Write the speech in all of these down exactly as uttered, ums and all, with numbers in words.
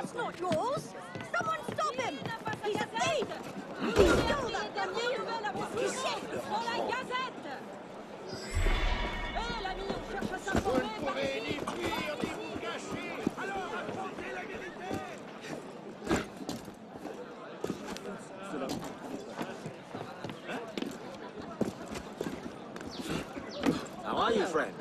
That's not yours! Someone stop him! He's a thief! He stole that from you! He's Dans la gazette. Hé, l'ami, on cherche à s'informer. Vous ne pourrez ni fuir ni vous cacher. Alors affrontez la vérité. How are you, friend?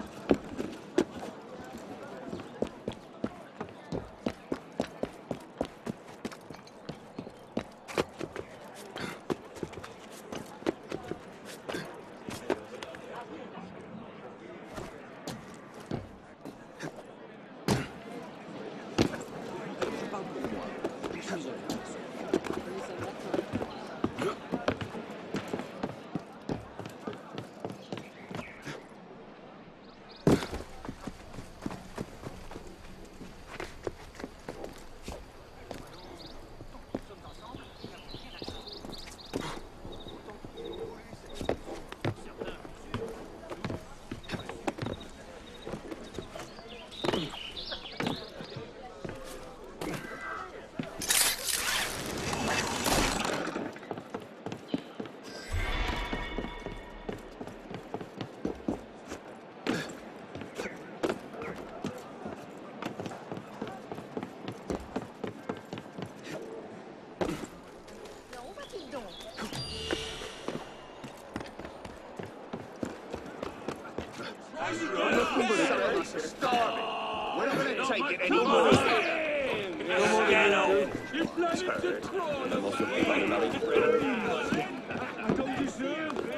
We're not going to take it anymore. J'ai plané de trop.